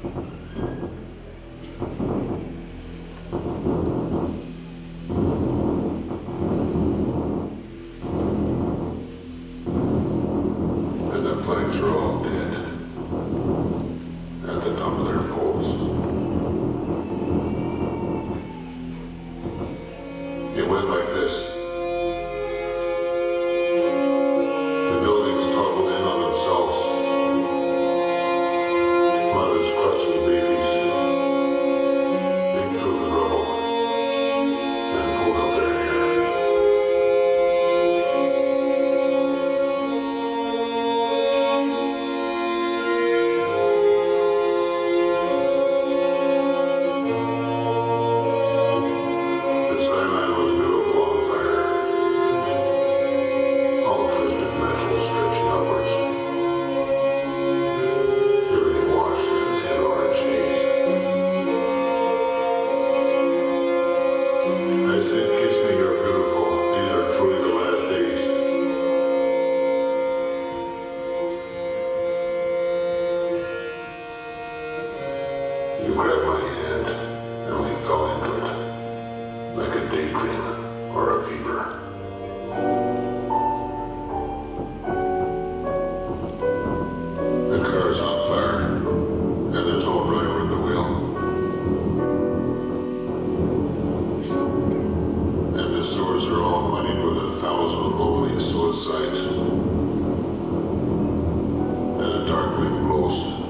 And the flames are all dead. At the top of their poles. It went like this. The buildings toppled in on themselves. Mothers clutching babies. They threw the rubble and pulled out their hair. The skyline was beautiful on fire. All twisted metal stretching upwards. Everything washed in its head orange haze. I said, kiss me, you're beautiful. These are truly the last days. You grabbed my hand, and we fell into it, like a daydream or a fever. The car's on fire, and there's no driver at the wheel. And the sewers are all muddied with 1,000 lonely suicides. And a dark wind blows.